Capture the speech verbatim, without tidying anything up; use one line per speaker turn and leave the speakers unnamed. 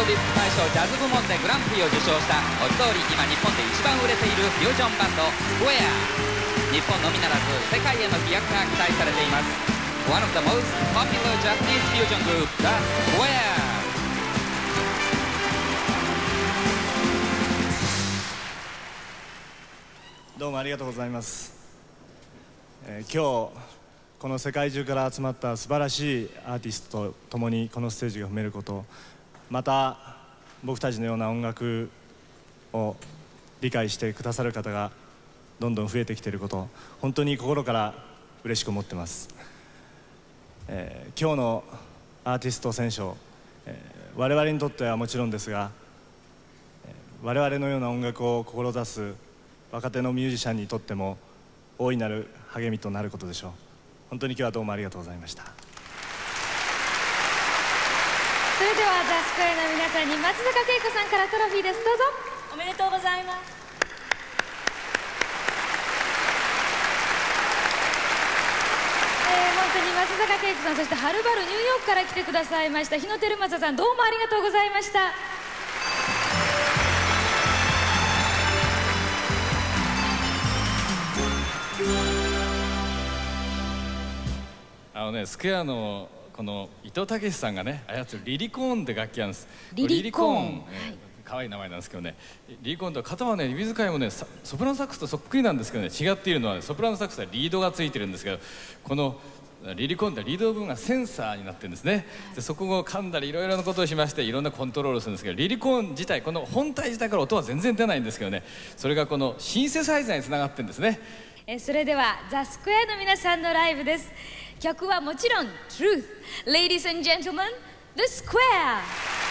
ディスク大賞ジャズ部門でグランプリを受賞した文字通り今日本で一番売れているフュージョンバンドスクエア。日本のみならず世界への飛躍が期待されています。 One of the most popular Japanese fusion group, The Square。
どうもありがとうございます、えー、今日この世界中から集まった素晴らしいアーティストと共にこのステージが踏めること、また僕たちのような音楽を理解してくださる方がどんどん増えてきていること、本当に心から嬉しく思ってます、えー、今日のアーティスト選奨、えー、我々にとってはもちろんですが、えー、我々のような音楽を志す若手のミュージシャンにとっても大いなる励みとなることでしょう。本当に今日はどうもありがとうございました。
それではザ・スクエアの皆さんに松坂慶子さんからトロフィーです。どうぞ。
おめでとうございます。
えー、本当に松坂慶子さん、そしてはるばるニューヨークから来てくださいました日野照正さん、どうもありがとうございました。
あのね、スクエアのこの伊藤武さんがね操るリリコーンって楽器あるんです。
リリコーン、
えー、可愛い名前なんですけどね、リリコーンと型はね指使いもねソプラノサックスとそっくりなんですけどね、違っているのは、ね、ソプラノサックスはリードがついてるんですけど、このリリコーンってリード部分がセンサーになってるんですね。でそこを噛んだりいろいろなことをしましていろんなコントロールをするんですけど、リリコーン自体この本体自体から音は全然出ないんですけどね、それがこのシンセサイザーにつながってるんですね。
えそれではザ・スクエアの皆さんのライブです。曲はもちろん Truth。 Ladies and gentlemen, The Square。